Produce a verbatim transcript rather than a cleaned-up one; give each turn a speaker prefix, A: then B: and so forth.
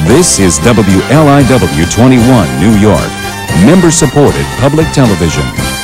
A: This is W L I W twenty-one, New York, member-supported public television.